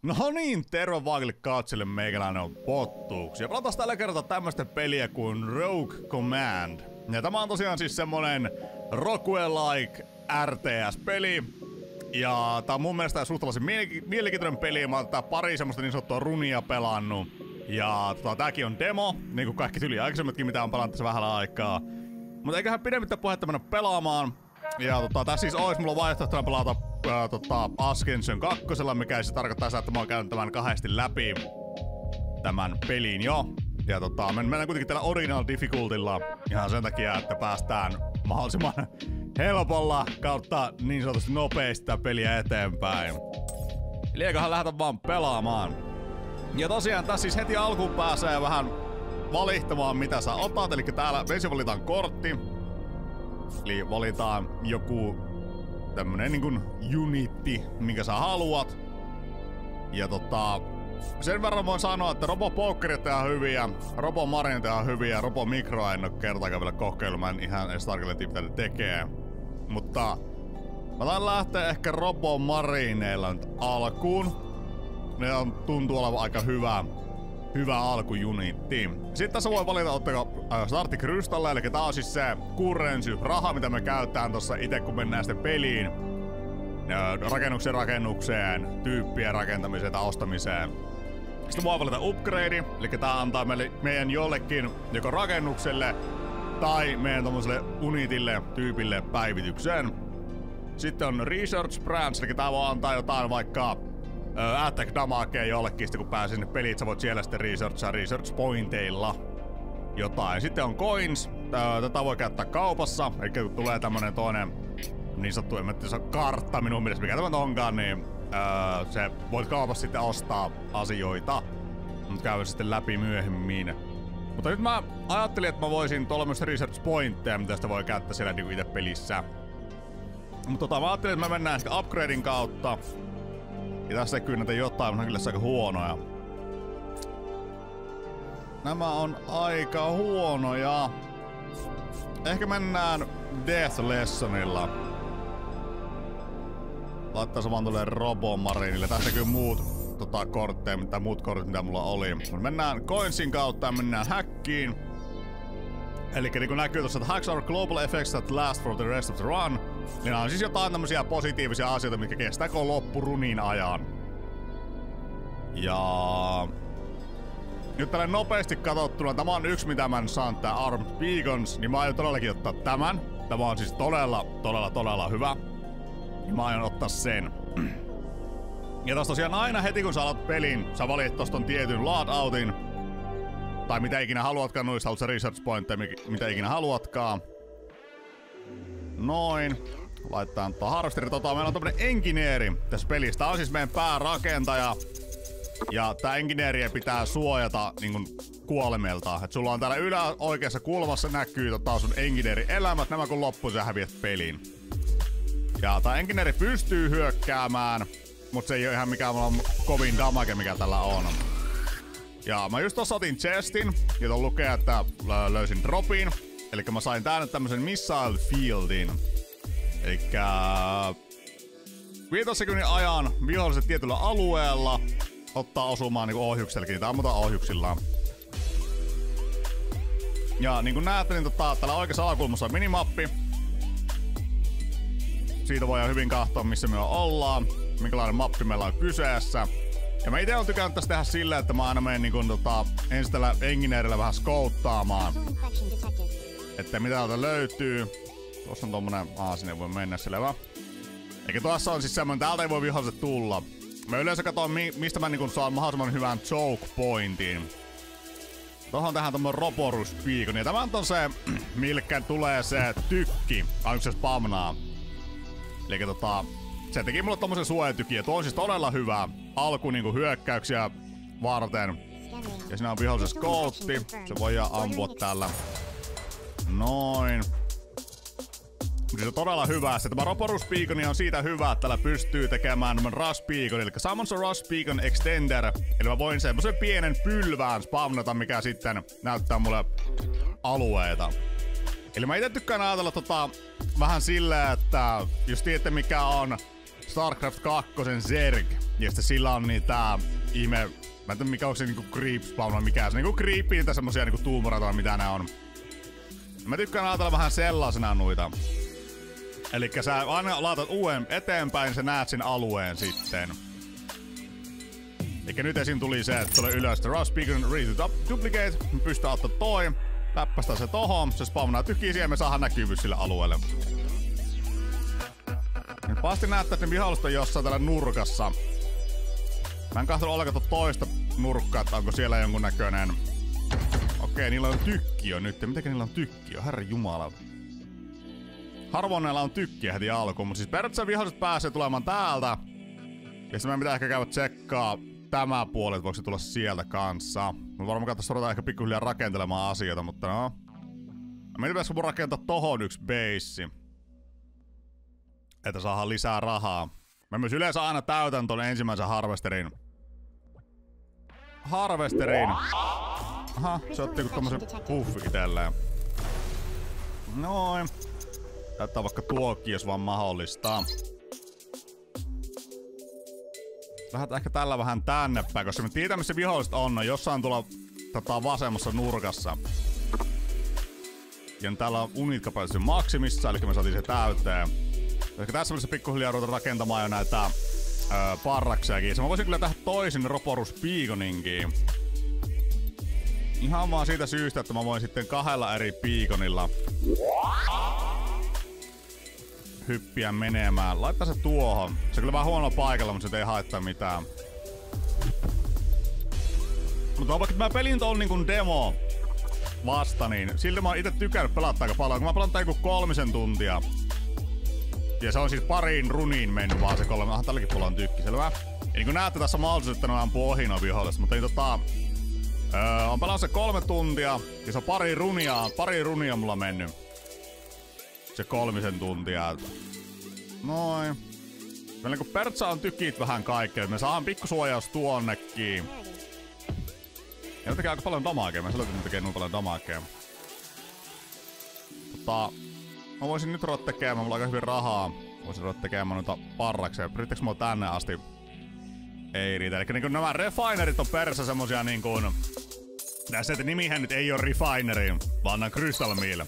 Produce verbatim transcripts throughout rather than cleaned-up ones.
No niin, terve vaikille katselle, meikäläinen on Pottuuks. Ja pelataan tällä kertaa tämmöstä peliä kuin Rogue Command. Ja tämä on tosiaan siis semmonen Rockwell-like R T S-peli. Ja tää on mun mielestä suhtalaisen mielenkiintoinen peli. Mä oon tää pari semmoista niin sanottua runia pelannut. Ja tota, tääkin on demo, niin kuin kaikki tyli aikaisemmatkin, mitä on pelannut tässä vähän aikaa. Mutta eiköhän pidemmittä puhetta mennä pelaamaan. Ja tota, tässä siis ois mulla vaihtoehtona pelata ää, tota, Ascension kakkosella, mikä siis tarkoittaa sitä, että mä oon käynyt tämän kahdesti läpi tämän pelin jo. Ja tota, mennään kuitenkin tällä original difficultilla ihan sen takia, että päästään mahdollisimman helpolla kautta niin sanotusti nopeasti tää peliä eteenpäin. Eli eiköhän lähdetä vaan pelaamaan. Ja tosiaan tässä siis heti alkuun pääsee vähän valihtamaan mitä sä otat, eli täällä ensin valitaan kortti. Eli valitaan joku tämmönen niinkun unitti, minkä sä haluat. Ja tota, sen verran voin sanoa, että Robo Pokerit on hyviä, Robo Marinit on hyviä, Robo Microa en oo kertaakaan vielä kokeillut, mä en ihan edes tarkalleen tiedä mitä ne tekee. Mutta mä taidan lähteä ehkä Robo Marineilla nyt alkuun. Ne on, tuntuu olevan aika hyvä, hyvä alkujunitti. Sitten tässä voi valita, ottako äh, starttikrystalle, eli tää on siis se currency, raha, mitä me käytetään tossa ite kun mennään sitten peliin. Äh, rakennuksen rakennukseen, tyyppien rakentamiseen tai ostamiseen. Sitten voi valita upgrade, eli tää antaa meille, meidän jollekin joko rakennukselle tai meidän tommoselle unitille, tyypille päivityksen. Sitten on research branch, eli tää voi antaa jotain vaikka Uh, attack damagea jollekin, sitten kun pääsee sinne peliin, sä voit siellä sitten researchaa research pointeilla jotain. Sitten on coins, uh, tätä voi käyttää kaupassa, eli kun tulee tämmönen toinen niin sanottu, en mä tiedä, kartta minun mielestä, mikä tämä onkaan, niin uh, se voit kaupassa sitten ostaa asioita, mutta käydä sitten läpi myöhemmin. Mutta nyt mä ajattelin, että mä voisin tuolla myös research pointteja, mitä sitä voi käyttää siellä niinku itse pelissä. Mutta tota, mä ajattelin, että mä mennään ehkä upgradein kautta. Ja tässä näkyy näitä jotain, mutta kyllä aika huonoja. Nämä on aika huonoja. Ehkä mennään Death Lessonilla. Laittaa saman tuolle Robo Marinille. Tässä näkyy muut tota, kortteja, mitä muut kortit mitä mulla oli. Mennään Coinsin kautta ja mennään Hackiin. Eli niin kuin näkyy tuossa, että hacks are global effects that last for the rest of the run. Niin on siis jotain tämmösiä positiivisia asioita, mitkä kestää koko loppurunin ajan. Ja nyt tällä nopeasti katsottuna, tämä on yksi mitä mä en saanut, tää Armed Beacons, niin mä aion todellakin ottaa tämän. Tämä on siis todella, todella, todella hyvä. Niin mä aion ottaa sen. Ja tossa tosiaan aina heti kun sä aloit pelin, sä valitset tosta ton tietyn loadoutin. Tai mitä ikinä haluatkaan, noista haluat se research pointteja, mitä ikinä haluatkaan. Noin. Laitetaan tuo harvesteri. Tota, meillä on tämmönen engineeri tässä pelissä. Tää on siis meidän päärakentaja. Ja tää engineeriä pitää suojata niin kun kuolemelta. Et sulla on täällä ylä oikeassa kulmassa näkyy tota sun engineeri elämät. Nämä kun loppuu, sä häviät pelin. Ja tää engineeri pystyy hyökkäämään. Mut se ei oo ihan mikään kovin damage mikä tällä on. Ja mä just tossa otin chestin, ja ton lukee, että löysin dropin. Elikkä mä sain tänne tämmösen missile fieldin. Elikkä viiden sekunnin ajan viholliset tietyllä alueella ottaa osumaan niinku ohjuksellekin, niitä ammutaan ohjuksilla. Ja niin kuin näette, niin tota, täällä oikeassa alakulmassa on minimappi. Siitä voidaan hyvin katsoa, missä me ollaan, minkälainen mappi meillä on kyseessä. Ja mä ite oon tykännyt tässä tehdä silleen, että mä aina menen niin kun, tota, ensin tällä engineerillä vähän skouttaamaan. Että mitä täältä löytyy. Tuossa on tommonen, aa sinne voi mennä selvä. Eikä tuossa on siis semmonen, täältä ei voi viholliset tulla. Mä yleensä katson mi mistä mä niin saan mahdollisimman hyvän choke pointin. Tuohon tähän tommonen Roborus Beacon. Ja tämä on se, milkä tulee se tykki, aina se spamnaa. Eli tota, se teki mulle tommosen suojatykin, ja tuo on siis todella hyvä alku niinku hyökkäyksiä varten. Ja siinä on vihollisen skoutti. Se voidaan ampua tällä. Noin. Se on todella hyvä. Se tämä Roborus Beacon on siitä hyvä, että tällä pystyy tekemään Rush Beacon. Eli Summons Rush Beacon Extender. Eli mä voin semmosen pienen pylvään spamnata, mikä sitten näyttää mulle alueita. Eli mä ite tykkään ajatella tota vähän silleen, että jos tiedätte mikä on StarCraft kaksi Zerg, Ja sitten sillä on niitä ihme... Mä en tiedä mikä onko se niinku creep spawn vai mikä se niinku creepy tai semmosia niinku tuumoreita vai mitä ne on. Mä tykkään ajatella vähän sellaisena noita. Elikkä sä aina laitat uuden eteenpäin, sä näet sen alueen sitten. Eikä nyt esim tuli se, että tulee ylös, että Rust Beacon Ready to Duplicate. Me pystytään ottaa toi, läppästä se tohon, se spawnaa tykisiä ja me saadaan näkyvyys sille alueelle. Nyt pahasti näyttää, että ne viholliset on jossain täällä nurkassa. Mä en kahtelua ollenkaan toista nurkkaa, että onko siellä jonkun näköinen... Okei, niillä on tykkiö nyt. Mitenkä niillä on tykkiö? Herra jumala. Harvoin näillä on tykkiä heti alkuun, mutta siis periaatteessa viholliset pääsee tulemaan täältä. Ja sitten meidän pitää ehkä käydä tsekkaa tämä puoli, että voiko se tulla sieltä kanssa. Me varmaan katsotaan ruvetaan ehkä pikkuhiljaa rakentelemaan asioita, mutta no. Meidän pitäisikö mun rakentaa tohon yksi beissi. Että saadaan lisää rahaa. Mä myös yleensä aina täytän ton ensimmäisen harvesterin. Harvesterin. Aha, se otti joku tommosen buffi itelleen. Noin. Täyttää vaikka tuokin, jos vaan mahdollista. Lähdetään ehkä tällä vähän tänne päin, koska me tiedämme missä viholliset on. No jossain tuolla tota, vasemmassa nurkassa. Ja täällä on unit capacity maksimissa, eli me saatiin se täyteen. Ehkä tässä välissä pikkuhiljaa ruveta rakentamaan jo näitä öö, parrakseakin. Se mä voisin kyllä tehdä toisin Roporus Beaconinkin. Ihan vaan siitä syystä, että mä voin sitten kahdella eri beaconilla hyppiä menemään. Laittaa se tuohon. Se on kyllä vähän huono paikalla, mutta se ei haittaa mitään. Mutta vaikka mä pelin ton niin demo vasta, niin silti mä oon ite tykännyt pelata aika paljon. Kun mä pelaan joku kolmisen tuntia. Ja se on siis pariin runiin mennyt vaan se kolme. Aha, tälläkin puolella on tykki, selvä. Ja niin kuin näette tässä mahdollisuus, että ne ampuu ohi noin vihollista. Mutta niin tota... Öö, on pelannut se kolme tuntia. Ja se on pari runia, pari runia mulla mennyt. Se kolmisen tuntia. Noin. Meillä niinku Pertsa on tykit vähän kaikkea. Me saadaan pikkusuojaus tuonnekin. Ja ne tekee aika paljon damagea. Mä selvitin, että ne tekee noin paljon damagea. Tota... Mä voisin nyt ruveta tekemään, mulla on aika hyvin rahaa. Voisin ruveta tekemään noita parrakseja. Pyrittekö mua tänne asti? Ei riitä. Eli niinku nämä refinerit on perissä semmosia niinku... Tässä että nimihän nyt ei oo refineri, vaan nää crystal mill.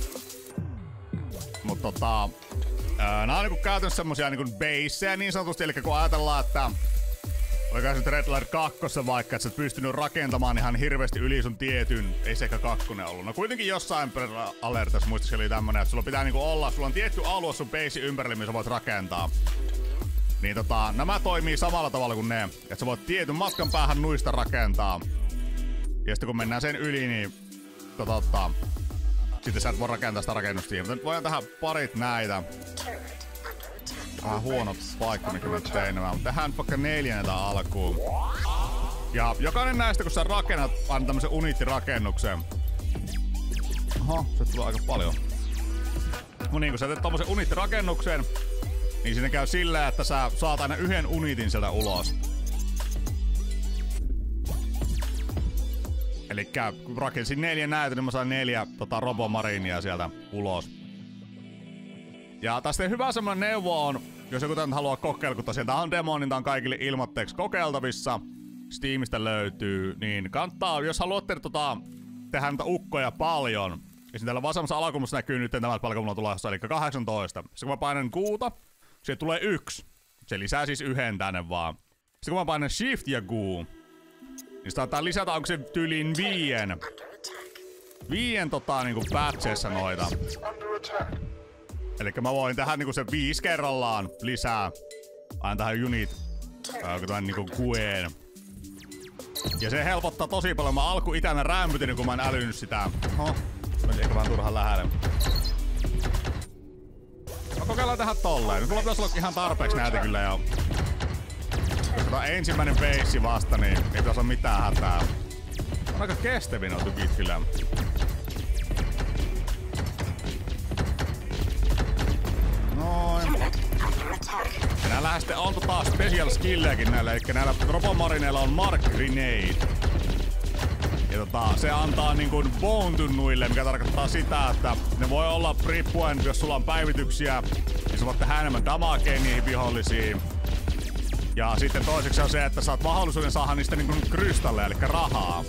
Mut tota... Ää, nää on niinku käytännössä semmosia niinku baseja niin sanotusti. Eli kun ajatellaan, että... Oikaa nyt Red Alert kaksi vaikka, että sä et pystynyt rakentamaan ihan hirveästi yli sun tietyn, ei se ehkä kakkonen ollut. No kuitenkin jossain Red Alertissa muistaakseni oli tämmönen, että sulla pitää niinku olla, sulla on tietty alue sun base ympärille, missä voit rakentaa. Niin tota, nämä toimii samalla tavalla kuin ne, että sä voit tietyn matkan päähän nuista rakentaa. Ja sitten kun mennään sen yli, niin tota, tota sitten sä et voi rakentaa sitä rakennusta siihen. Mutta nyt voidaan tehdä parit näitä. Vähän huono paikka, mikä mä tein nämä, mutta tehdään vaikka neljännetä alkuun. Ja jokainen näistä, kun sä rakennat aina tämmösen unittirakennuksen. Oho, se tulee aika paljon. No niin, kun sä teet tommosen unittirakennuksen, niin siinä käy silleen, että sä saat aina yhden unitin sieltä ulos. Elikkä kun rakensin neljä näitä, niin mä sain neljä tota, robomarinia sieltä ulos. Ja tästä hyvä semmonen neuvo on, jos joku tämän haluaa kokeilla, kun tosiaan tää on demo, niin tää on kaikille ilmoitteeksi kokeiltavissa. Steamista löytyy, niin kannattaa, jos haluatte tota, tehdä näitä ukkoja paljon. Ja sitten täällä vasemmassa alakulmassa näkyy nyt tämä palkka mulla tulossa, eli kahdeksantoista. Sitten kun mä painan kuuta, se tulee yksi. Se lisää siis yhden tänne vaan. Sitten kun mä painan shift ja guu, niin saattaa lisätä, onko se tyyliin viien. Viien tota niinku patcheissa noita. Elikkä mä voin tehdä niinku se viisi kerrallaan lisää. Aina tähän unit. Äh, tämän niinku kueen. Ja se helpottaa tosi paljon. Mä alku itänä rämpytin, kun mä en älynyt sitä. Oho. Meni ehkä vähän turhan lähelle. Mä kokeillaan tehdä tolleen. Nyt mulla pitäisi olla ihan tarpeeksi näitä kyllä jo. Jos tää on ensimmäinen base vasta, niin ei pitäisi olla mitään hätää. On aika kestäviä nuo tykit kyllä. Noin. Ja näillä sitten on tota special skilleäkin näillä, eli näillä robomarineilla on Mark Grenade. Ja tota, se antaa niinku bone-tunnuille, mikä tarkoittaa sitä, että ne voi olla riippuen, jos sulla on päivityksiä, niin sä voit tehdä enemmän damagea niihin vihollisiin. Ja sitten toiseksi on se, että saat mahdollisuuden saada niistä niinku krystalleja, eli rahaa.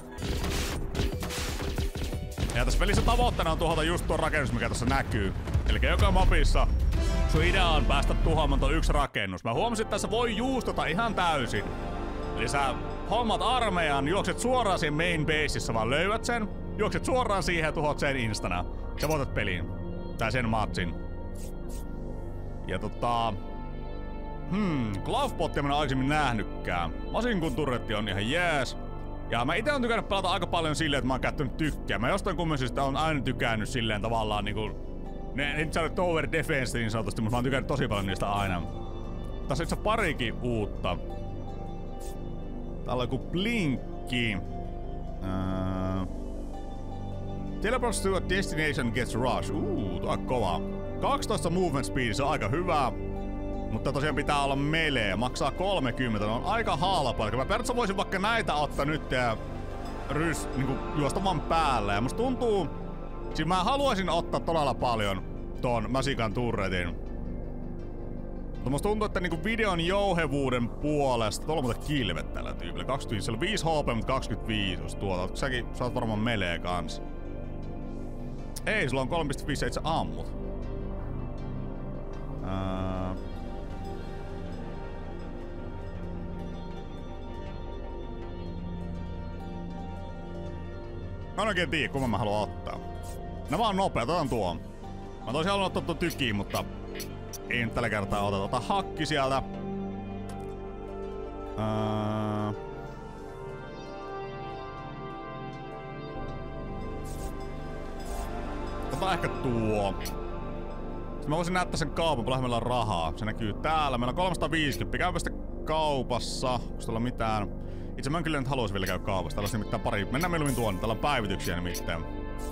Ja tässä pelissä tavoitteena on tuhota just tuo rakennus, mikä tässä näkyy. Eli joka mapissa sun idea on päästä tuhoamaan tuo yksi rakennus. Mä huomasin, että tässä voi juustota ihan täysin. Eli sä hommat armeijan, juokset suoraan siinä main baseissa, vaan löydät sen, juokset suoraan siihen ja tuhot sen instana. Ja voitat pelin. Tai sen matsin. Ja tota... Hmm, Glovebottia mä en oo aikaisemmin nähnytkään. Masinkun turretti on ihan jees. Ja mä ite on tykännyt pelata aika paljon silleen, että mä oon käyttänyt tykkää. Mä jostain kummisista on aina tykännyt silleen tavallaan niinku... Ne ei saa tower defense niin sanotusti, mutta mä oon tykännyt tosi paljon niistä aina. Tässä on itse parikin uutta. Täällä on joku blinkki. Uh... Teleports to a destination gets rush. Uuu, tuo on kova. kaksitoista movement speed, se on aika hyvä. Mutta tosiaan pitää olla melee. Maksaa kolmekymmentä, ne on aika halpa. Eli mä periaatteessa voisin vaikka näitä ottaa nyt ja rys, niinku juosta vaan päälle. Ja musta tuntuu... Siis mä haluaisin ottaa todella paljon ton Masikan turretin. Mutta musta tuntuu, että niinku videon jouhevuuden puolesta... Tuolla on muuten kilvet tällä tyypillä. kaksikymmentäviisi, siellä on viisi H P, mutta kaksikymmentäviisi jos tuota. Säkin sä oot varmaan melee kans. Ei, sulla on kolme pilkku viisi, et sä ammut. Uh... Mä en oikein tiedä, kumman mä haluan ottaa. No vaan nopea, otan tuon. Mä toisin halunnut ottaa tuon tykiin, mutta ei nyt tällä kertaa oteta. Ota hakki sieltä. Uh... Ota ehkä tuo. Sitten mä voisin näyttää sen kaupan, paljon meillä on rahaa. Se näkyy täällä. Meillä on kolmesataaviisikymmentä. Käydä sitä kaupassa. Onko tuolla mitään? Itse mä en kyllä nyt haluais vielä käydä kaupassa. Täällä on nimittäin pari. Mennään mieluummin tuonne. Täällä on päivityksiä nimittäin.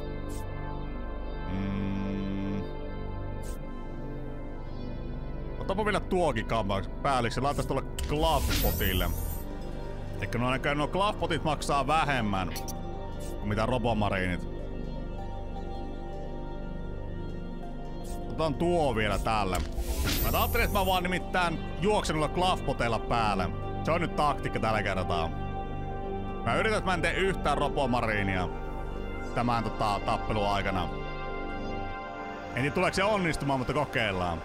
Mm. Otapa vielä tuokin kaupassa päälliksi. Laitais tuolle Glovebotille. Eikä nuo näköjään nuo Glovebotit maksaa vähemmän kuin mitä robomariinit. Otan tuo vielä tälle. Mä ajattelin, että mä vaan nimittäin juoksen noilla Gloveboteilla päälle. Se on nyt taktiikka tällä kertaa. Mä yritän, että mä en tee yhtään robomariinia tämän tota, tappelun aikana. En tiedä tuleeko se onnistumaan, mutta kokeillaan.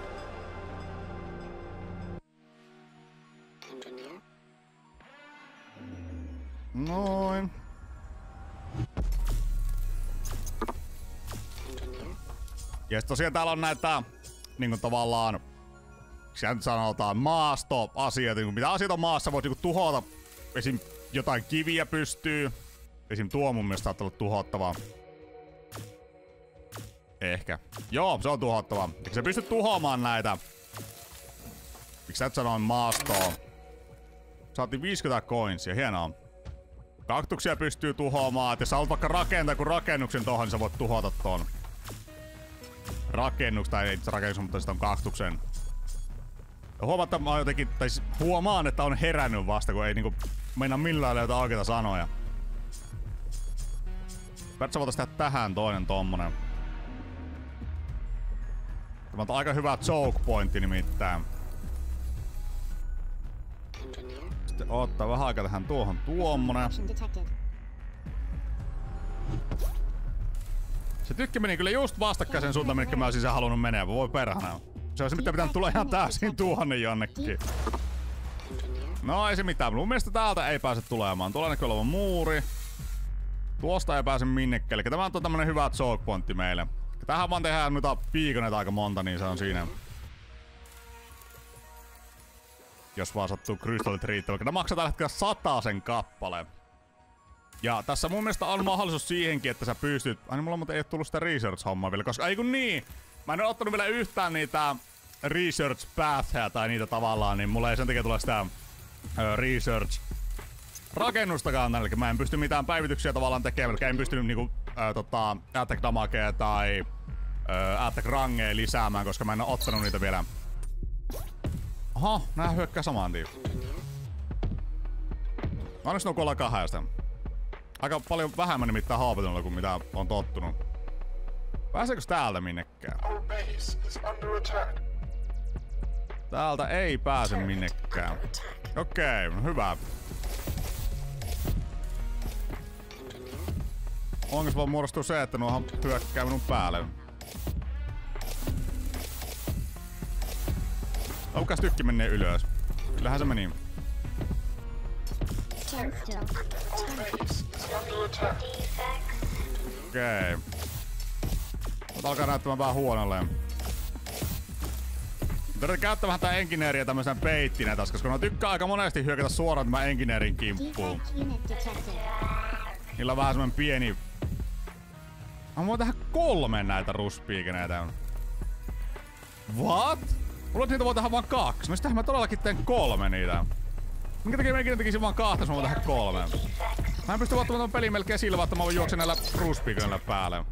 Noin. Ja sit tosiaan täällä on näitä niinku tavallaan sieltä sanotaan maastoasiat, niinku mitä asioita on maassa voit niinku tuhota. Esim. Jotain kiviä pystyy. Esim. Tuo mun mielestä saattaa olla tuhottavaa. Ehkä. Joo, se on tuhottavaa. Eikö sä pysty tuhoamaan näitä? Miksi sä et sanoa maastoon? Saatiin viisikymmentä coinsia, hienoa. Kaktuksia pystyy tuhoamaan. Et jos sä haluat vaikka rakentaa kun rakennuksen tohon, niin sä voit tuhota ton. Rakennus, tai ei rakennus, mutta sitä on kaktuksen. Ja huomaan, että mä jotenkin, tai huomaan, että on herännyt vasta, kun ei niinku meinaa millään löytää oikeita sanoja. Periaatteessa voitais tehdä tähän toinen tommonen. Tämä on aika hyvä choke pointti nimittäin. Sitten ottaa vähän aikaa tähän tuohon tuommonen. Se tykki meni kyllä just vastakkaisen suuntaan, minkä mä olisin halunnut menee. Voi perhana. Se olisi mitään pitänyt tulla ihan täysin tuonne jonnekin. No ei se mitään. Mun mielestä täältä ei pääse tulemaan. Tuolla näkyy olevan muuri. Tuosta ei pääse minnekään. Eli tämä on tämmönen hyvä choke pointti meille. Tähän vaan tehdään noita piikoneita aika monta, niin se on siinä. Jos vaan sattuu krystallit riittävä. Tämä maksaa tällä hetkellä satasen kappale. Ja tässä mun mielestä on mahdollisuus siihenkin, että sä pystyt... Ai niin mulla muuten ei oo tullut sitä research-hommaa vielä, koska ei kun niin! Mä en oo ottanut vielä yhtään niitä research pathia tai niitä tavallaan, niin mulla ei sen takia tule sitä ö, research rakennustakaan tänne. Eli mä en pysty mitään päivityksiä tavallaan tekemään, eli en pystynyt niinku ö, tota, attack damagea tai ö, attack rangea lisäämään, koska mä en oo ottanut niitä vielä. Oho, nää hyökkää samaan tien. Onneksi nuo kuollaan kahdesta. Aika paljon vähemmän nimittäin haapetunnilla kuin mitä on tottunut. Pääseekö täältä minnekään? Täältä ei pääse minnekään. Okei, okay, hyvä. Onko vaan muodostuu se, että nuohan hyökkää minun päälle? Aukas tykki menee ylös. Kyllähän se meni. Okei. Okay. Mut alkaa näyttämään vähän huonolle. Tarvitsee käyttää vähän tää engineeriä tämmöisenä peittinä tässä, koska ne tykkää aika monesti hyökätä suoraan tämän engineerin kimppuun. Niillä on vähän semmonen pieni... Mä voin tehdä kolme näitä ruspiikeneitä. What? Mulla niitä voi tehdä vaan kaksi. No sitähän mä todellakin teen kolme niitä. Minkä takia mä ikinä tekisin vaan kahta, jos mä voin tehdä kolme? Mä en pysty ottamaan ton pelin melkein sillä, että mä voin juoksen näillä ruspiikeneillä päälle.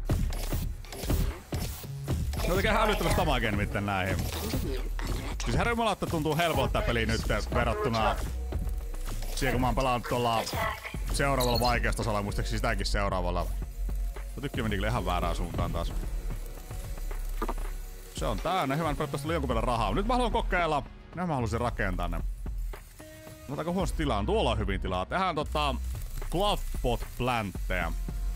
Ne tekee hälyttävästi damagen mitten näihin. Siis herra jumala, että tuntuu helpolta tää peli nyt verrattuna siihen, kun mä oon pelannut tuolla seuraavalla vaikeustasolla, muistaakseni sitäkin seuraavalla. Mä tykkään meni kyllä ihan väärään suuntaan taas. Se on täynnä. Hyvä, että tästä oli jonkun verran rahaa. Nyt mä haluan kokeilla. Nyt mä haluaisin rakentaa ne. Otetaanko huonosti tilaa? Tuolla on hyvin tilaa. Tehdään tota... Clovepot plantteja.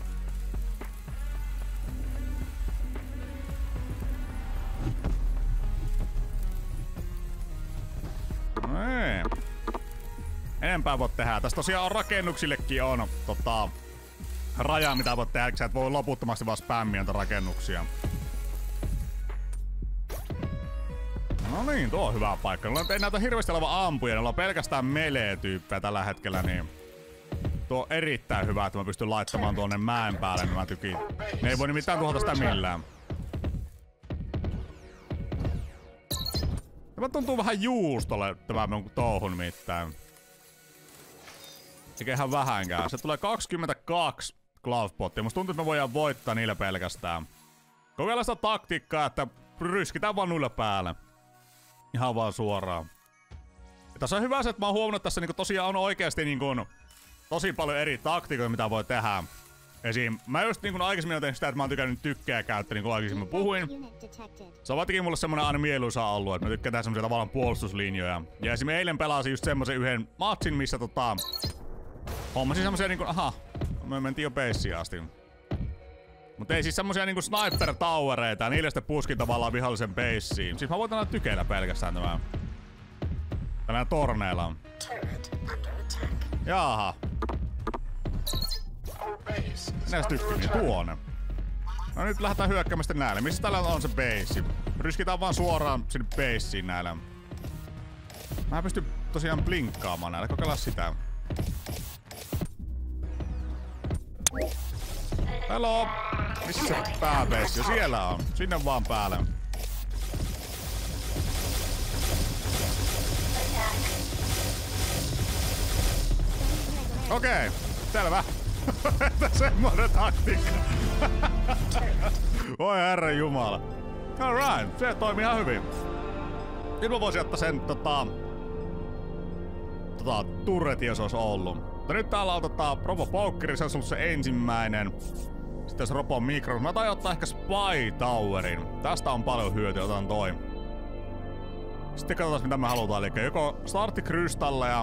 Eee. Enempää voit tehdä. Tässä tosiaan on rakennuksillekin on tota... raja, mitä voit tehdä, sä et voi loputtomasti vaan spämmiä niitä rakennuksia. No niin, tuo on hyvä paikka. Noilla ei näytä hirveästi olevan ampuja, noilla on pelkästään melee-tyyppejä tällä hetkellä, niin... Tuo on erittäin hyvä, että mä pystyn laittamaan tuonne mäen päälle, niin mä tykin. Ne ei voi nimittäin tuhota sitä millään. Tämä tuntuu vähän juustolle, tämä mun touhun mitään. Eikä ihan vähänkään. Se tulee kaksikymmentäkaksi Clovepottia. Musta tuntuu, että me voidaan voittaa niillä pelkästään. Kokeillaan sitä taktiikkaa, että ryskitään vaan nuilla päälle. Ihan vaan suoraan. Ja tässä on hyvä se, että mä oon huomannut, että tässä niinku tosiaan on oikeasti niinku tosi paljon eri taktiikoita, mitä voi tehdä. Esim. Mä just niinku aikaisemmin oon tehnyt sitä, että mä oon tykännyt tykkää käyttää, niin kuin aikaisemmin puhuin. Se on vaikkakin mulle semmonen aina mieluisa ollut, että mä tykkään tehdä semmosia tavallaan puolustuslinjoja. Ja esim. Eilen pelasin just semmosen yhden matsin, missä tota... Hommasin semmosia niinku... Aha, me mentiin jo beissiin asti. Mut ei siis semmosia niinku sniper towereita ja niille sitten puskin tavallaan vihollisen beissiin. Siis mä voin tänään tykeillä pelkästään tämän. Tänään torneilla. Jaaha. Näis tykki, niin tuonne. No nyt lähdetään hyökkäämään sitten näille. Missä täällä on se beissi? Ryskitään vaan suoraan sinne beissiin näillä. Mä pystyn tosiaan blinkkaamaan näillä. Kokeillaan sitä. Hello! Missä se pääbeissi? Siellä on. Sinne vaan päälle. Okei, okay, selvä. Semmoinen taktiikka. Voi herran jumala. Alright, se toimii ihan hyvin. Nyt mä voisin ottaa sen tota... Tota, turretin, jos olisi ollut. Mutta nyt täällä on tota Robo Pokeri, se on ollut se ensimmäinen. Sitten se Robo Micro. Mä tain ottaa ehkä Spy Towerin. Tästä on paljon hyötyä, otan toi. Sitten katsotaan mitä me halutaan. Eli joko starttikrystalleja.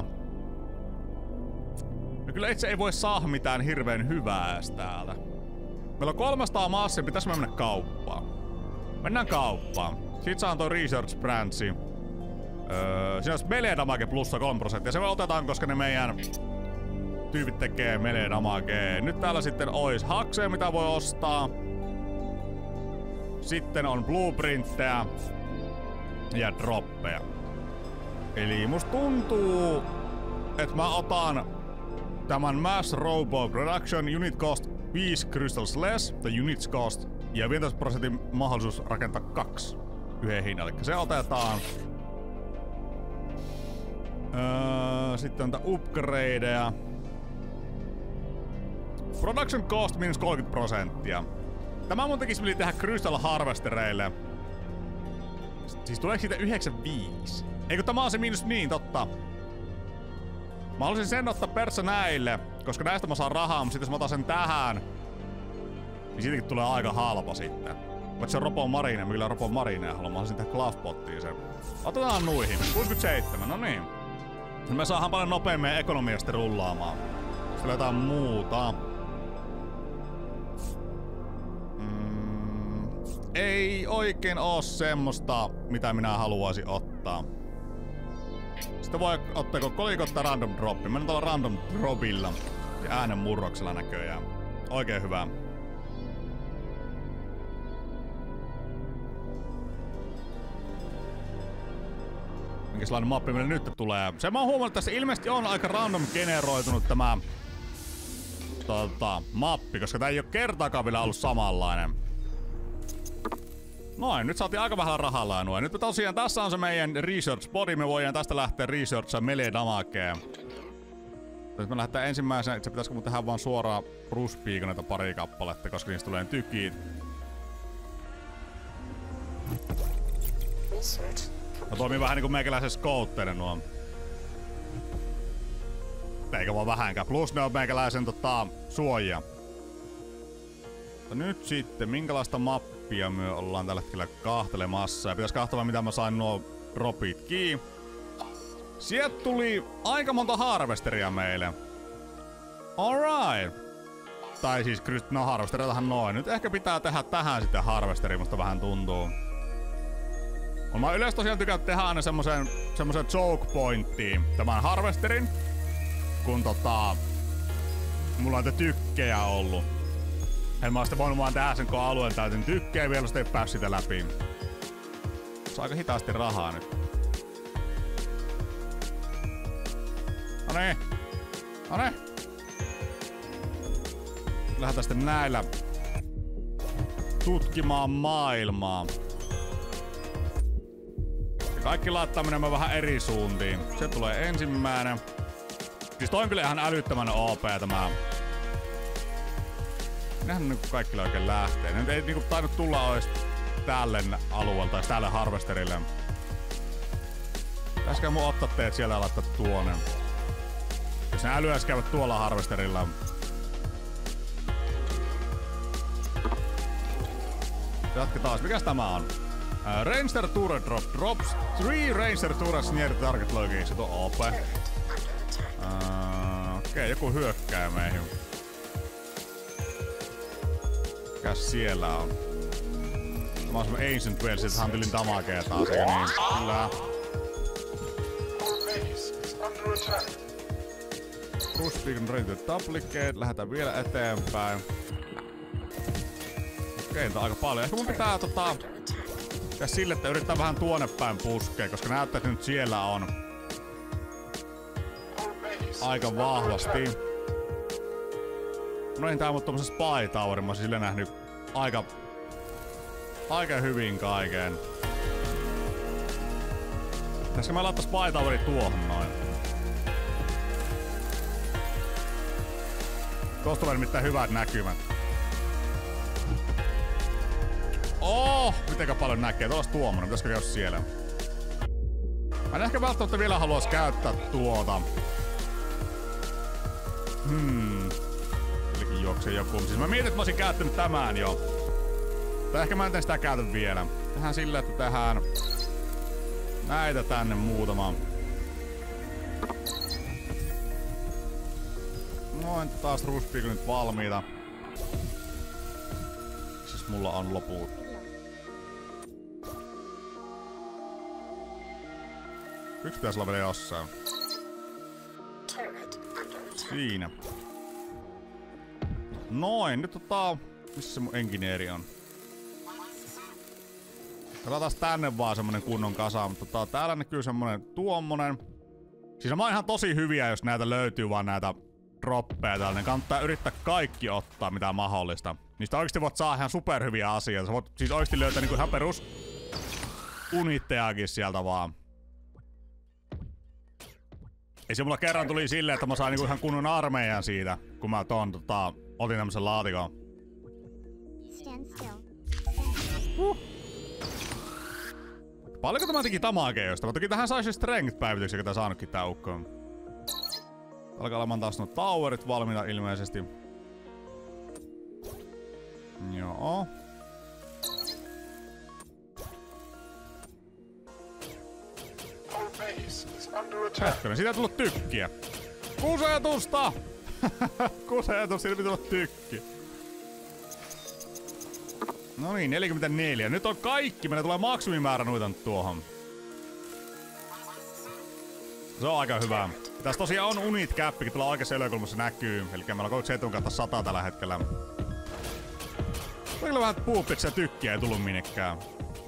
No kyllä itse ei voi saada mitään hirveän hyvää täältä. Meillä on kolmesataa massia, pitäis me mennä kauppaan. Mennään kauppaan. Sit saan toi Research Branchi. Öö, siinä on melee damage plussa kolme prosenttia. Se me otetaan, koska ne meidän tyypit tekee melee damagea. Nyt täällä sitten ois hakseja, mitä voi ostaa. Sitten on blueprintteja. Ja droppeja. Eli musta tuntuu, että mä otan tämän Mass Robo Production Unit Cost viisi crystals less, tai Units Cost, ja viisitoista prosentin mahdollisuus rakentaa kaksi yhden hinnan. Eli se otetaan. Öö, sitten on tää upgradeja. Production Cost miinus kolmekymmentä prosenttia. Tämä mun tekis mieli tehdä Crystal Harvestereille. Siis tuleeko siitä yhdeksänkymmentäviisi? Eikö tämä on se miinus niin, totta. Mä haluaisin sen ottaa perssä näille, koska näistä mä saan rahaa, mutta sitten jos mä otan sen tähän, niin siitäkin tulee aika halpa sitten. Vaikka se on Robo Marine, mä kyllä Robo Marinea haluan, mä haluaisin tehdä Clovepottiin sen. Otetaan nuihin. kuusikymmentäseitsemän, no niin. Me saadaan paljon nopeammin ekonomiasta rullaamaan. Sitten jotain muuta. Mm, ei oikein oo semmoista, mitä minä haluaisin ottaa. Sitten voi ottaa kolikot tai random droppi. Mennään tuolla random dropilla. Ja äänen murroksella näköjään. Oikein hyvä. Minkälainen mappi meille nyt tulee. Se mä oon huomannut, että tässä ilmeisesti on aika random generoitunut tämä tota, mappi, koska tää ei oo kertaakaan vielä ollut samanlainen. Noin, nyt saatiin aika vähän rahalla noin. Nyt tosiaan tässä on se meidän research body. Me voidaan tästä lähteä researchaan melee damakeen. Nyt me lähdetään ensimmäisenä, itse pitäisikö mun tehdä vaan suoraan ruspiikoneita pari kappaletta, koska niistä tulee tykit. No toimii vähän niinku meikäläisen skoutteinen nuo. Eikä vaan vähänkään. Plus ne on meikäläisen tota, suojia. Mutta nyt sitten, minkälaista mappia me ollaan tällä hetkellä kahtelemassa. Ja pitäis kahtoa mitä mä sain nuo dropit kiinni. Sieltä tuli aika monta harvesteria meille. Alright. Tai siis no harvesteriatahan noin. Nyt ehkä pitää tehdä tähän sitten harvesteri, musta vähän tuntuu. Mä yleensä tosiaan tykkään tehdä aina semmosen, semmosen choke pointtiin tämän harvesterin. Kun tota... Mulla on niitä tykkejä ollut. En mä oon sitten voinut vaan tehdä sen, kun alueen täytin tykkejä vielä, sitten ei pääs sitä läpi. Se on aika hitaasti rahaa nyt. Noniin. Noniin. Lähdetään sitten näillä tutkimaan maailmaa. Ja kaikki laittaa menemään vähän eri suuntiin. Se tulee ensimmäinen. Siis toi on kyllä ihan älyttömän O P tämä. Nehän nyt kaikille oikein lähtee. Nyt ei niinku tainnut tulla ois tälle alueelle tai tälle harvesterille. Pitäisikö mun ottaa teet siellä ja laittaa tuonne? Jos ne älyäis käyvät tuolla harvesterilla. Jatketaan. Mikäs tämä on? Uh, Ranger Turret Drop. Drops three Ranger Turrets near the target location. Se on O P. Uh, Okei, okay, joku hyökkää meihin. Mikäs siellä on? Tämä on semmonen Ancient Whale, siltä hantilin damakea taas. Eikä niin? Kyllä. Rushbeacon ready to duplicate. Lähdetään vielä eteenpäin. Okei, tää on aika paljon. Ehkä mun pitää tota... Ja sille, että yrittää vähän tuonne päin puskea, koska näyttää, että nyt siellä on aika vahvasti. No ei tää mut tommosen Spy Towerin, mä oon sille nähnyt aika aika hyvin kaiken. Pitäisikö mä laittaa Spy Towerin tuohon noin? Tuosta tulee nimittäin hyvät näkymät. Oh, mitenkä paljon näkee. Tuollaista tuommoinen. Pitäisikö käydä siellä? Mä en ehkä välttämättä vielä haluais käyttää tuota. Hmm. Silläkin juoksee joku. Siis mä mietin, että mä olisin käyttänyt tämän jo. Tai ehkä mä en sitä käytä vielä. Tehdään sillä, että tehdään näitä tänne muutama. Noin, taas Rushbeacon nyt valmiita. Siis mulla on loput. Yksi pitäis olla vielä jossain. Siinä. Noin, nyt tota... Missä se mun engineeri on? Katsotaan tänne vaan semmonen kunnon kasa, mutta tota, täällä näkyy semmonen tuommonen. Siis on ihan tosi hyviä, jos näitä löytyy vaan näitä droppeja tällainen. Kannattaa yrittää kaikki ottaa, mitä mahdollista. Niistä oikeesti voit saada ihan superhyviä asioita. Sä voit siis oikeesti löytää niinku ihan perus unittejakin sieltä vaan. Ja se mulla kerran tuli silleen, että mä sain niinku ihan kunnon armeijan siitä, kun mä ton tota, otin tämmösen laatikon. Uh. Paljonko tämä teki damageosta? Mä toki tähän saisi strength-päivityksen, joka tää saanutkin tää ukko. Alkaa olemaan taas nuo towerit valmiina ilmeisesti. Joo. Hetkinen, siitä ei tullut tykkiä. Kusetusta! Kusetus, siitä pitää olla tykki. No niin, neljäkymmentäneljä. Nyt on kaikki. Meillä tulee maksimimäärä noita tuohon. Se on aika hyvä. Tässä tosiaan on unit käppikin, tuolla oikeassa yläkulmassa näkyy. Eli meillä on kolmekymmentäseitsemän kautta sata tällä hetkellä. Kyllä vähän puupiksi ja tykkiä ei tullut minnekään.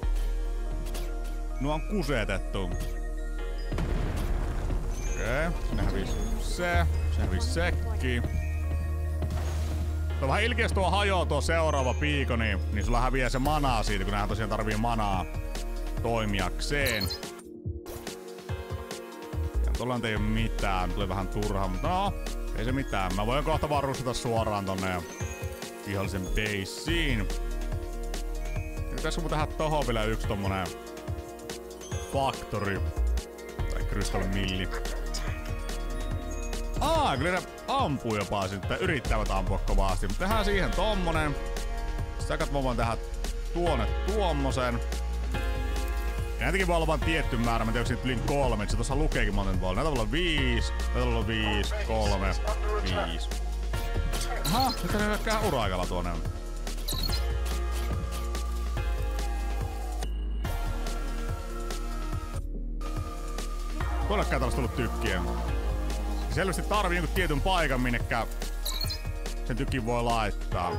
Nuo on kusetettu. Okei, okay. Sinne hävisi se. Se hävisi sekki. Tuo vähän ilkeästi tuo hajoo tuo seuraava piikoni, niin sulla häviää se manaa siitä, kun näähän tosiaan tarvii manaa toimijakseen. Ja tuolla ei oo mitään, tuli vähän turhaa, mutta no, ei se mitään. Mä voin kohta vaan russata suoraan tonne vihollisen baseen. Pitäisikö mun tehdä tohon vielä yks tommonen factory tai crystal milli? Aa, kyllä ne ampuu jopa sitten, yrittävät ampua kovasti, mutta tehdään siihen tommonen. Säkät mä voin tehdä tuonne tuommosen. Ja näitäkin voi olla vaan tietty määrä, mä en tiedä, onko niitä yli kolme, se tossa lukeekin monta voi olla. Näitä voi olla viis, näitä voi olla viis, kolme, viis. Aha, nyt on hyökkää uraikalla tuonne. Kuinka tällaista tullut tykkiä? Selvästi tarvii jonkun tietyn paikan, minnekä sen tykin voi laittaa.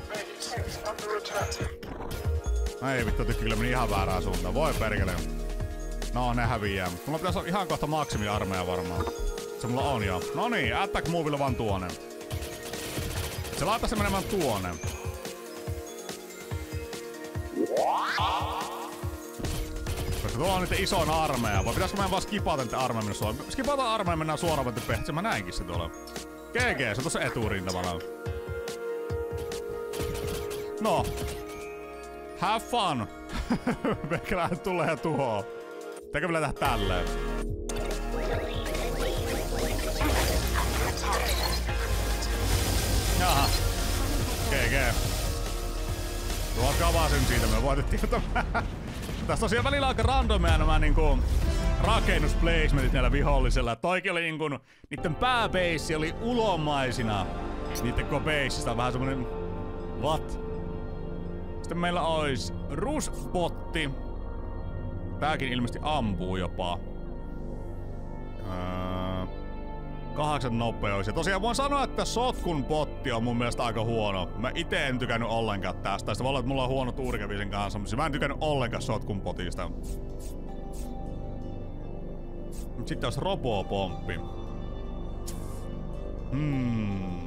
Ei vittu, tykki kyllä meni ihan väärään suuntaan. Voi perkele. No, ne häviää. Mulla pitäisi olla ihan kohta maksimiarmeija varmaan. Se mulla on jo. No niin, attack movilla vaan tuonne. Se laittaa se menemään tuonne. Koska tuolla on nyt isoin armeija. Vai pitäisikö mä vaan skipata niitä armeija mennä suoraan? Skipata armeija mennään suoraan vaan pehtiä. Mä näinkin se tuolla. G G, se on tossa eturintamalla. No. Have fun! Meikälähän tulee ja tuhoo. Teikö vielä tehdä tälleen? Jaha. G G. Tuo kavasin siitä, me voitettiin tämän. Tässä tosiaan välillä aika randomia nämä niinku rakennusplacementit näillä vihollisilla. Toikin oli niinku, niitten pääbeissi oli ulomaisina. Niitten koko beissistä on vähän semmonen... What? Sitten meillä olisi rusbotti. Tääkin ilmeisesti ampuu jopa. Öö, kahdeksan nopeus. Ja tosiaan voin sanoa, että sotkun botti on mun mielestä aika huono. Mä ite en tykännyt ollenkaan tästä. Sitä voi olla, että mulla on huono tuuri sen kanssa, mutta mä en tykännyt ollenkaan sotkun botista. Sitten olisi robopomppi. Hmm.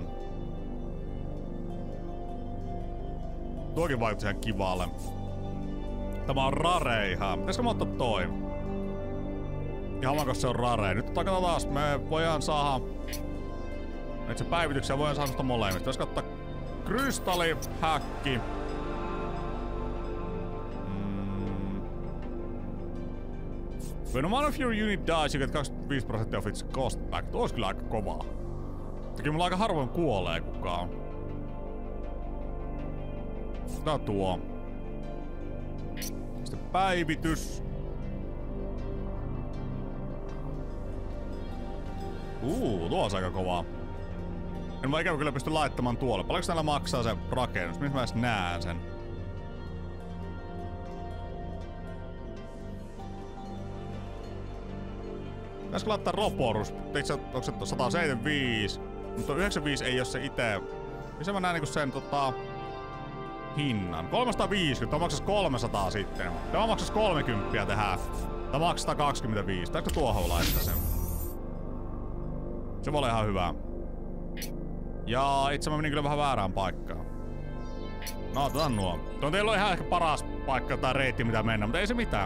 Tuokin vaikutti ihan kivalle. Tämä on rare ihan. Pitäisikö mä ottaa toi? Ihan vaan, koska se on rare. Nyt katsotaan taas. Me voidaan saada... Nyt se päivityksiä voidaan saada noista molemmista. Pitäisikö ottaa krystalli, häkki. Mm. When one of your unit dies, you get kaksikymmentäviisi prosenttia of its cost back. Tuo olisi kyllä aika kovaa. Toki mulla aika harvoin kuolee kukaan. Tää tuo. Sitten päivitys. Uu, tuo on aika kovaa. En mä ikävä kyllä pysty laittamaan tuolle. Paljonko näillä maksaa se rakennus? Missä mä edes näen sen? Pitäisikö laittaa roporus? Itse onko se sata seitsemänkymmentäviisi? Mutta yhdeksänkymmentäviisi ei oo se ite. Missä mä näen niinku sen tota... hinnan. kolmesataaviisikymmentä, tämä maksas kolmesataa sitten. Tämä maksas kolmekymmentä tehdään. Tämä maksaa sata kaksikymmentäviisi. Täytyykö tuohon laittaa sen? Se voi olla ihan hyvä. Ja itse mä menin kyllä vähän väärään paikkaan. No, otetaan nuo. Tuo teillä on ihan ehkä paras paikka tai reitti mitä mennä, mutta ei se mitään.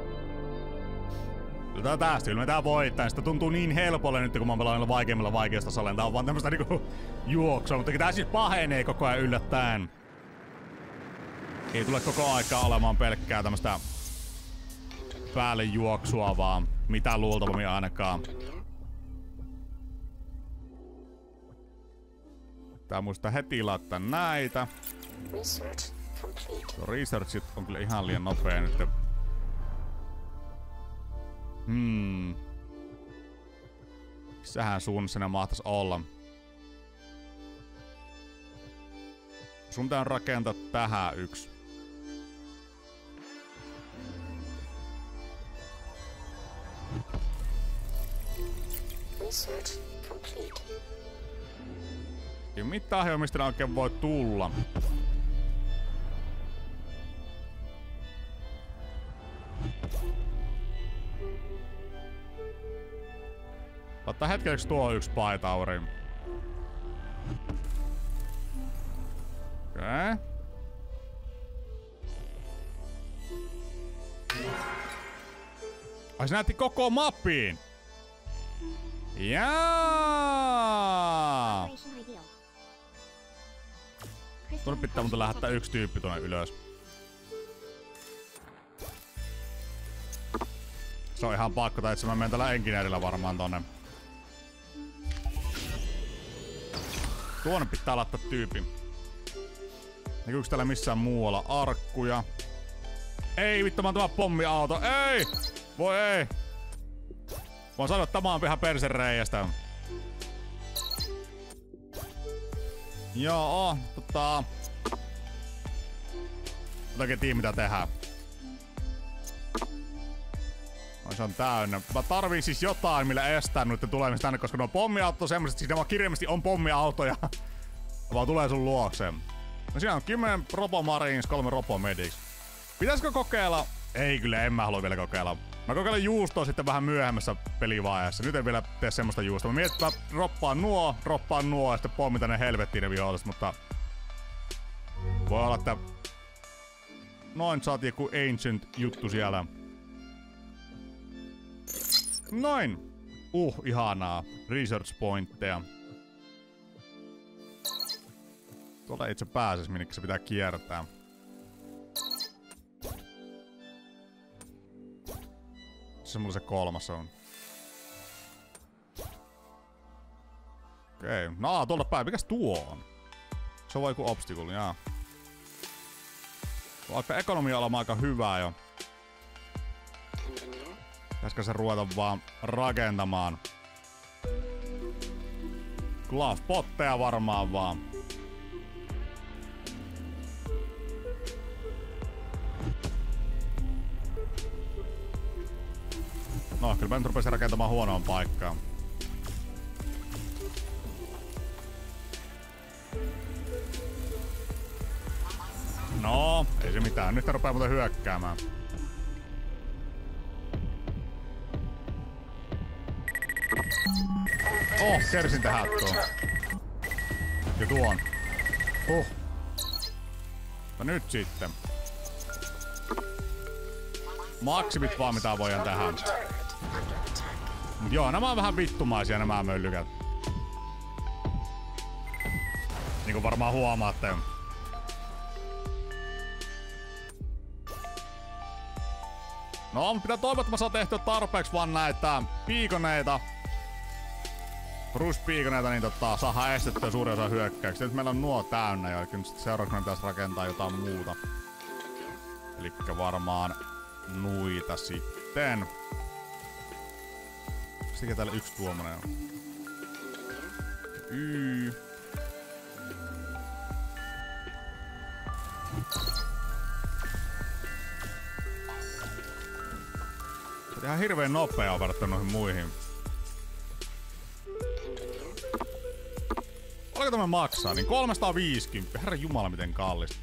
Kyllä tää tästä, kyllä me tää voittaa. Sitä tuntuu niin helpolle nyt, kun mä oon pelannut vaikeimmilla vaikeustasolla. Tää on vaan tämmöstä niinku juoksua, mutta tää siis pahenee koko ajan yllättäen. Ei tule koko aikaa olemaan pelkkää tämmöstä päälle juoksua, vaan mitä luultavammin ainakaan. Tää muistaa heti laittaa näitä. Researchit on kyllä ihan liian nopea nyt. Hmm. Missähän suunnassa ne mahtais olla? Sun pitää rakentaa tähän yksi. Research complete. Ei mitään jo, mistä ne oikein voi tulla. Laittaa hetkeksi tuo yksi paitauri. Okei. Okay. Ai se näytti koko mappiin! Jaa! Tuonne pitää mutta lähettää yksi tyyppi tuonne ylös. Se on ihan pakko, tai itse mä menen tällä engineerillä varmaan tonne. Tuonne pitää laittaa tyypin. Näkyykö täällä missään muualla arkkuja? Ei vittu, mä oon tämä pommiauto. Ei! Voi ei! Voin sanoa, että tämä on ihan persereijästä. Joo, tota... Jotakin tii mitä tehdään. No, se on täynnä. Mä tarviin siis jotain, millä estää noitten tulemista tänne, koska nuo pommiautot on semmoset, siis ne vaan kirjaimesti on pommiautoja. Vaan tulee sun luokseen. No siinä on kymmenen Robo Marines, kolme Robo Medics. Pitäisikö kokeilla? Ei kyllä, en mä halua vielä kokeilla. Mä kokeilen juustoa sitten vähän myöhemmässä pelivaiheessa. Nyt en vielä tee semmoista juustoa. Mä mietin, että mä droppaan nuo, droppaan nuo ja sitten pommitan ne helvettiin ne viholliset, mutta... Voi olla, että... Noin saatiin joku ancient juttu siellä. Noin! Uh, ihanaa. Research pointteja. Tuolla itse pääses, minnekä se pitää kiertää. Se mulla se kolmas on. Okei. Okay. No, tuolla päin. Mikäs tuo on? Se on vaan joku obstacle, jaa. Vaikka ekonomia on aika hyvää jo. Pitäisikö se ruveta vaan rakentamaan? Glove-potteja varmaan vaan. No, kyllä mä nyt rupesin rakentamaan huonoon paikkaan. No, ei se mitään. Nyt ne rupee muuten hyökkäämään. Oh, kersin tehdä tuon. Ja tuon. Huh. No nyt sitten. Maksimit vaan mitä voidaan tähän. Mut joo, nämä on vähän vittumaisia nämä möllykät. Niinku varmaan huomaatte. No, pitää toivoa, että mä saan tehtyä tarpeeksi vaan näitä piikoneita. Rush-piikoneita, niin tota, saadaan estettyä suurin osa hyökkäyksistä. Nyt meillä on nuo täynnä jo, eli nyt seuraavaksi pitäisi rakentaa jotain muuta. Elikkä varmaan nuita sitten. Mikä täällä yksi tuommoinen on? Y. Se on ihan hirveen nopea verrattuna noihin muihin. Oliko tämä maksaa? Niin kolmesataaviisikymmentä. Herra jumala, miten kallis.